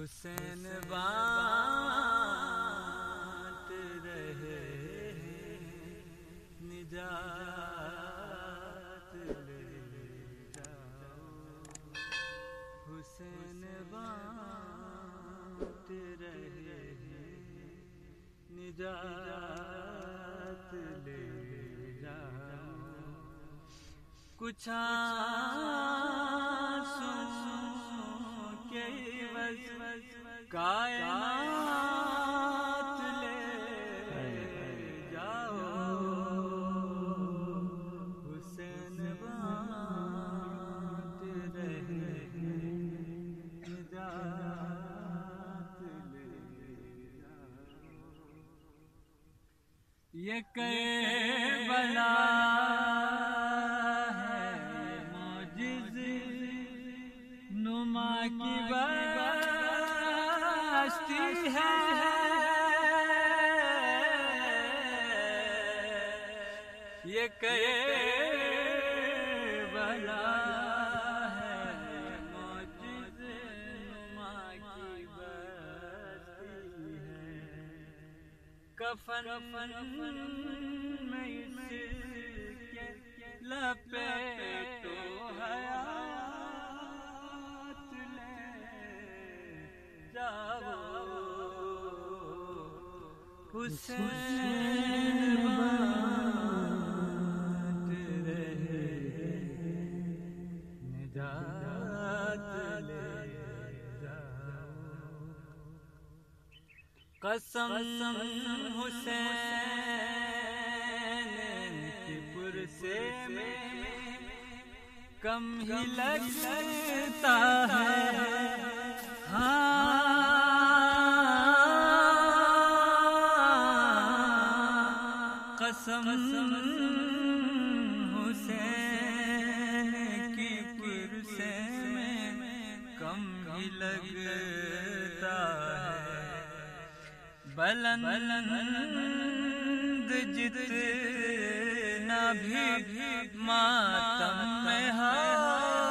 حسین بانٹ رہے نجات لے جاؤ، حسین بانٹ رہے نجات لے جاؤ، کچھ آنسوں کے عوض کائنات لے جاؤ، حسین بانٹ رہے نجات لے جاؤ، یہ کربلا نما کی بستی ہے، یہ کربلا ہے معجز نما کی بستی ہے، کفن میں اس کے لپیٹو حیات حسین بانٹ رہے نجات لے جاؤ، قسم حسین کی پرسے میں کم ہی لگتا ہے، قسم حسین کی پرسے میں کم ہی لگتا ہے، بلند جتنا بھی ماتم میں